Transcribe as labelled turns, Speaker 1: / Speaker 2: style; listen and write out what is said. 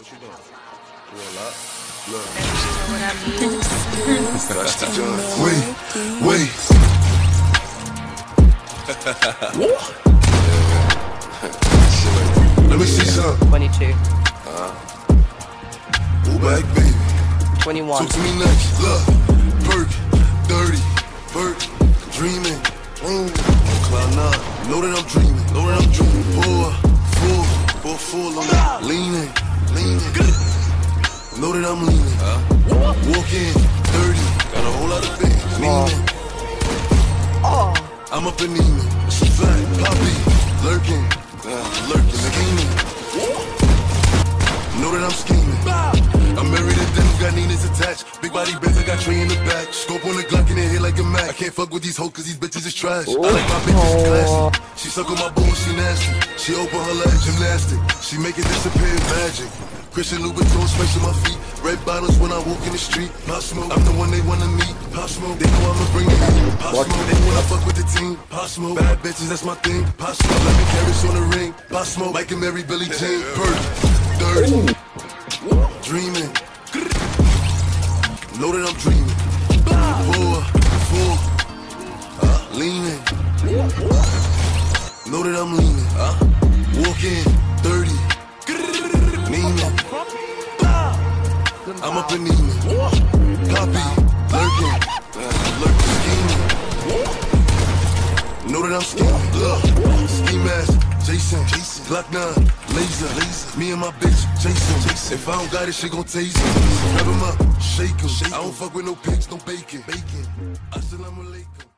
Speaker 1: What you doing? Roll up. Look.
Speaker 2: That's the joint.
Speaker 3: Wait. Let me see something.
Speaker 4: 22.
Speaker 3: Move back, baby.
Speaker 4: 21.
Speaker 3: Talk to me next. Look. Perk. Dirty. Perk. Dreaming. On cloud nine. Know that I'm dreaming. Full. I'm leaning. Know that I'm leaning. Walking. Dirty. Got a whole lot of things. Leaning. I'm up and leaning. Flat. Poppy. Lurking. Scheming. Know that I'm scheming. I'm married to them, got Nina's attached. Big body Benz, I got Trey in the back. Scope on the Glock in the head like a Mac. I can't fuck with these hoes cause these bitches is trash. I like my bitches classy. She suck on my bone, she nasty. She open her legs, gymnastic. She make it disappear, magic. Christian Louboutin, space on my feet. Red bottles when I walk in the street. Pop Smoke, I'm the one they wanna meet. Pop Smoke, they know I'ma bring it heat. Pop Smoke, they wanna fuck with the team. Pop Smoke, bad bitches, that's my thing. Pop Smoke, let me carrots on the ring. Pop Smoke, Mike and Mary, Billie Jean. Perk, dirty, dreaming. Know that I'm dreaming. Full, leaning. Know that I'm leaning. Walking, 30, leaning. I'm up and leaning. Poppy, lurking, scheming. Know that I'm scheming. Look, ski mask, Jason, Glock 9, laser. Me and my bitch, Jason. If I don't got it, she gon' taste it. Grab him up, shake him. I don't fuck with no pigs, no bacon. Assalamu alaikum.